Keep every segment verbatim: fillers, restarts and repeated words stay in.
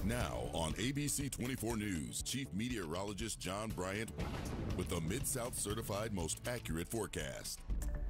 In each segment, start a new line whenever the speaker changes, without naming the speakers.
Now on A B C twenty-four News, Chief Meteorologist John Bryant with the Mid-South certified most accurate forecast.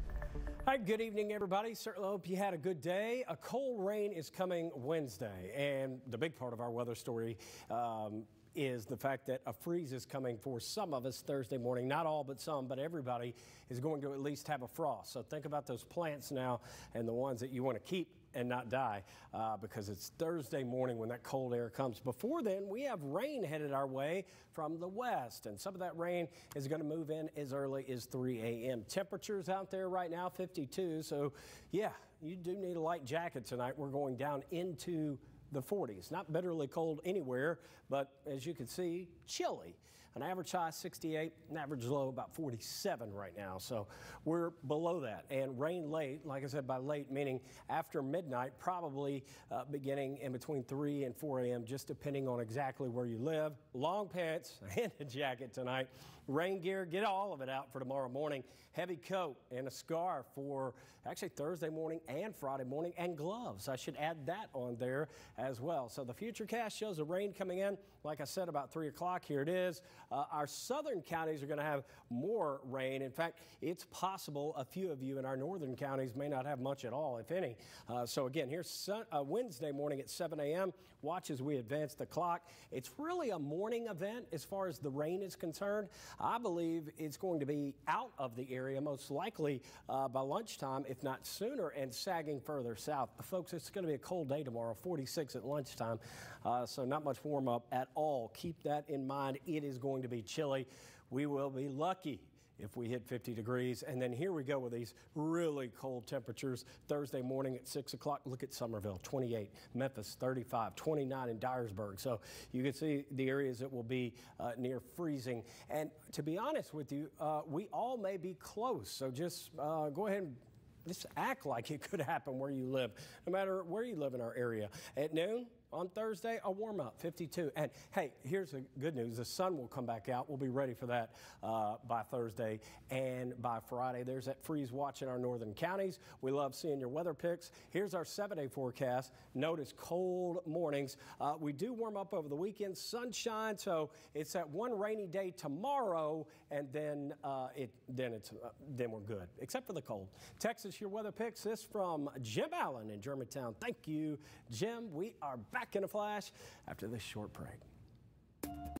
Hi, good evening, everybody. Certainly hope you had a good day. A cold rain is coming Wednesday, and the big part of our weather story um, is the fact that a freeze is coming for some of us Thursday morning. Not all, but some, but everybody is going to at least have a frost. So think about those plants now and the ones that you want to keep and not die uh, because it's Thursday morning when that cold air comes. Before then, we have rain headed our way from the west, and some of that rain is going to move in as early as three A M Temperatures out there right now, fifty-two. So, yeah, you do need a light jacket tonight. We're going down into the forties. Not bitterly cold anywhere, but as you can see, chilly. An average high sixty-eight, an average low about forty-seven right now. So we're below that. And rain late, like I said, by late, meaning after midnight, probably uh, beginning in between three and four A M, just depending on exactly where you live. Long pants and a jacket tonight. Rain gear, get all of it out for tomorrow morning. Heavy coat and a scarf for actually Thursday morning and Friday morning, and gloves. I should add that on there as well. So the futurecast shows the rain coming in, like I said, about three o'clock. Here it is. Uh, our southern counties are going to have more rain. In fact, it's possible a few of you in our northern counties may not have much at all, if any. Uh, so again, here's sun, uh, Wednesday morning at seven A M Watch as we advance the clock. It's really a morning event as far as the rain is concerned. I believe it's going to be out of the area most likely uh, by lunchtime, if not sooner, and sagging further south. Uh, folks, it's going to be a cold day tomorrow, forty-six at lunchtime, uh, so not much warm up at all. Keep that in mind. It is going to be chilly. We will be lucky if we hit fifty degrees. And then here we go with these really cold temperatures. Thursday morning at six o'clock, look at Somerville, twenty-eight, Memphis, thirty-five, twenty-nine in Dyersburg. So you can see the areas that will be uh, near freezing. And to be honest with you, uh, we all may be close. So just uh, go ahead and just act like it could happen where you live, no matter where you live in our area. At noon on Thursday, a warm up, fifty-two. And hey, here's the good news. The sun will come back out. We'll be ready for that uh, by Thursday and by Friday. There's that freeze watch in our northern counties. We love seeing your weather pics. Here's our seven-day forecast. Notice cold mornings. Uh, we do warm up over the weekend, sunshine. So it's that one rainy day tomorrow, and then uh, it then it's uh, then we're good, except for the cold. Texas, your weather pics. This from Jim Allen in Germantown. Thank you, Jim. We are back in a flash after this short break.